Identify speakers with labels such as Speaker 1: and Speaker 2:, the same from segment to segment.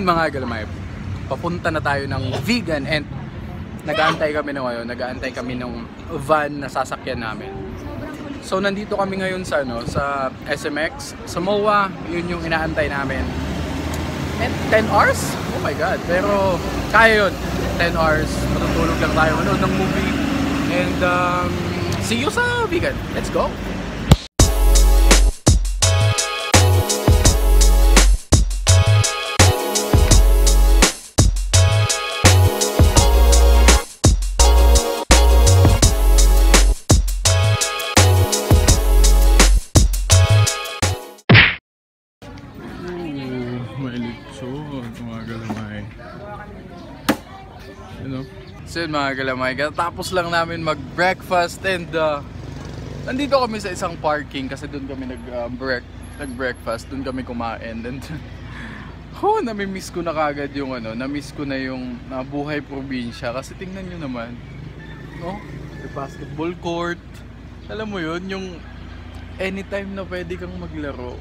Speaker 1: yun mga galamay, papunta na tayo ng vegan and nag-aantay kami na ngayon, nag-aantay kami ng van na sasakyan namin. So nandito kami ngayon sa sa SMX, sa MOA, yun yung inaantay namin. And 10 hours? Oh my god, pero kaya yun. 10 hours, matutulog lang tayo ng movie. And see you sa vegan. Let's go! So yun mga galamay, tapos lang namin mag-breakfast and nandito kami sa isang parking kasi doon kami nag-breakfast, doon kami kumain and nami-miss ko na kagad yung na-miss ko na yung buhay probinsya kasi tingnan nyo naman, no? The basketball court, alam mo yun, yung anytime na pwede kang maglaro.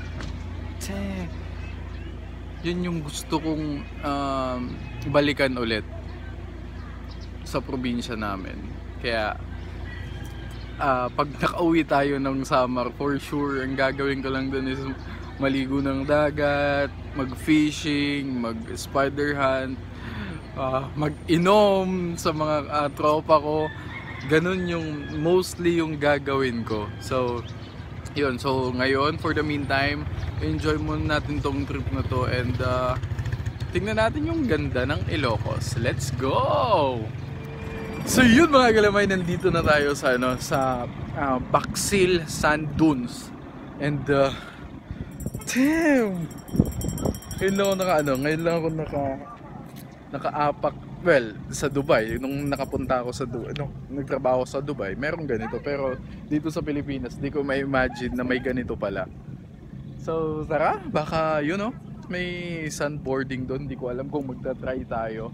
Speaker 1: Yun yung gusto kong balikan ulit sa probinsya namin. Kaya pag nakauwi tayo ng summer, for sure ang gagawin ko lang dun is maligo ng dagat, mag-fishing, mag-spider hunt, mag-inom sa mga tropa ko. Ganun yung mostly yung gagawin ko. So yun, so ngayon for the meantime, enjoy muna natin tong trip na to and tingnan natin yung ganda ng Ilocos. Let's go! So yun mga galamay, nandito na tayo sa sa Baksil Sand Dunes. And damn! Ngayon lang ako nakaapak, well, sa Dubai. Nung nakapunta ako sa Dubai, nagtrabaho sa Dubai, merong ganito. Pero dito sa Pilipinas, di ko ma-imagine na may ganito pala. So tara, baka may sandboarding doon. Di ko alam kung magta-try tayo.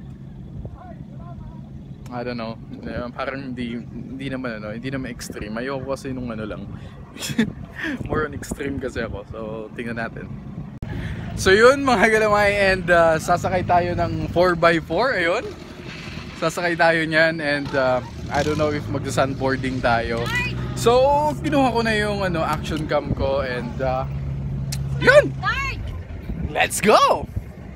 Speaker 1: I don't know, parang hindi naman extreme. Ayoko kasi nung lang more on extreme kasi ako, so tingnan natin. So yun mga galamay, and sasakay tayo ng 4x4, ayun, sasakay tayo nyan, and I don't know if magsa-sandboarding tayo. So kinuha ko na yung action cam ko, and yun, let's go!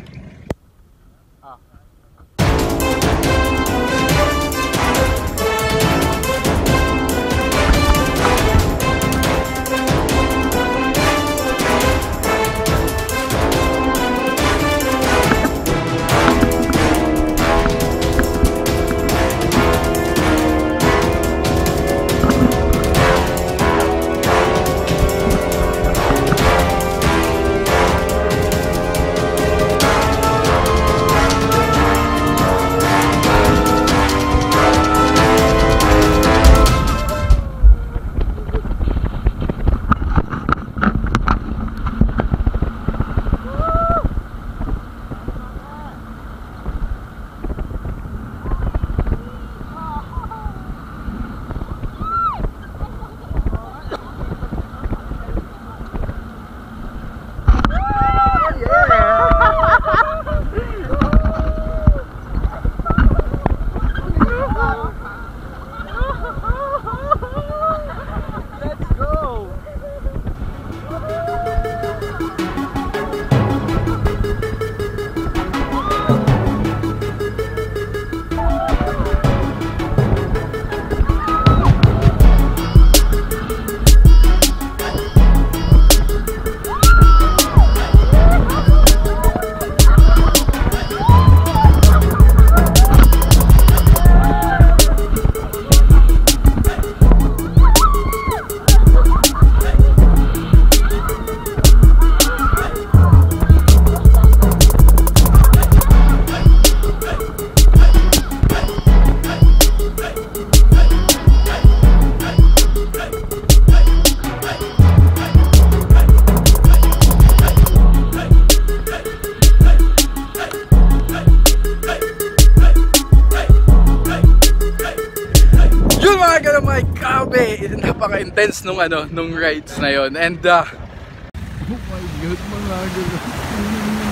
Speaker 1: Grabe, napaka-intense nung nung rides na yon. And oh my god, mga gano'n.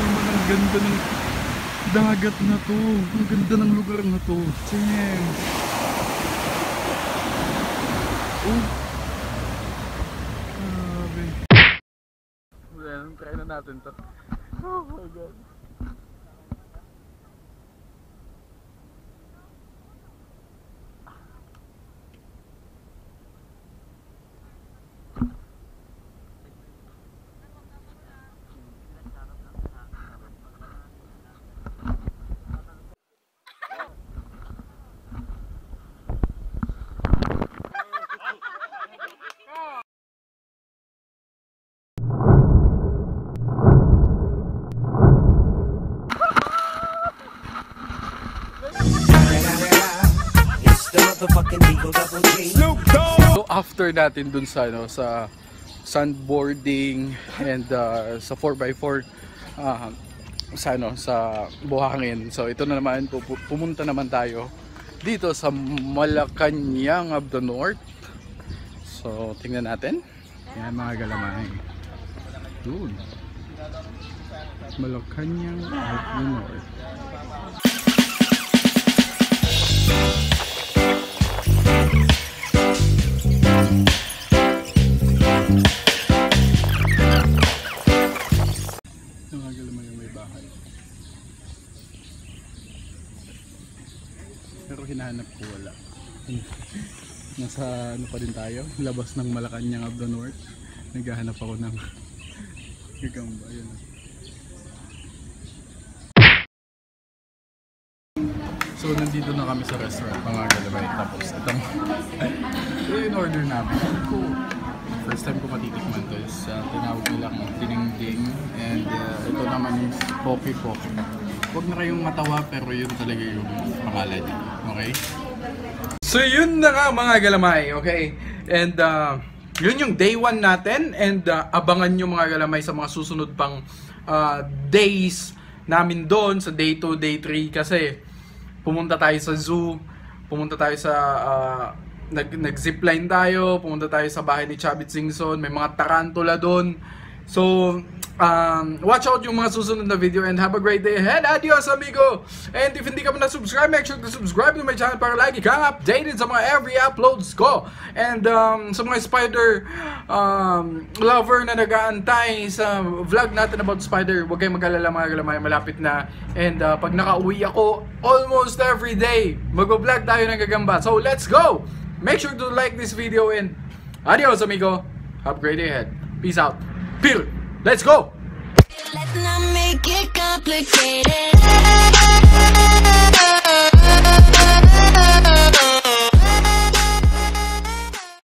Speaker 1: ganda ng dagat na to. Ang ganda ng lugar na to. Damn. Oh. Grabe. Well, try na natin to. Oh my god. So after natin dun sa ano, sa sandboarding and sa 4x4 sa ano, sa buhangin. So ito na naman, pumunta naman tayo dito sa Malacanang of the North. So tingnan natin. Yan mga galamay. Dude. Malacanang of the North. Pero hinahanap ko wala. Nasa ano pa din tayo, labas ng Malacanang of the North. Naghahanap ako ng gagamba. Yun. So nandito na kami sa restaurant mga galabay. Tapos itong ito yung order namin. First time ko matitikman to is tinawag nilang tiningding. And ito naman is poke. Huwag na kayong matawa pero yun talaga yung pangalan niya. Okay? So yun na nga mga galamay. Okay? And yun yung day 1 natin. And abangan nyo mga galamay sa mga susunod pang days namin doon sa day 2, day 3. Kasi pumunta tayo sa zoo. Pumunta tayo sa nag-zipline tayo. Pumunta tayo sa bahay ni Chavit Singson. May mga tarantula doon. So watch out yung mga susunod na video and have a great day ahead. Adios amigo. And if hindi ka pa na-subscribe, make sure to subscribe to my channel para lagi kang updated sa mga every uploads ko. And sa mga spider lover na nag-aantay sa vlog natin about spider, huwag kayong mag-alala mga galamay, malapit na. And pag nakauwi ako, almost every day mag-vlog tayo ng gagamba. So let's go. Make sure to like this video and adios amigo. Have a great day ahead. Peace out. Peace. Let's go!
Speaker 2: Let's not make it complicated.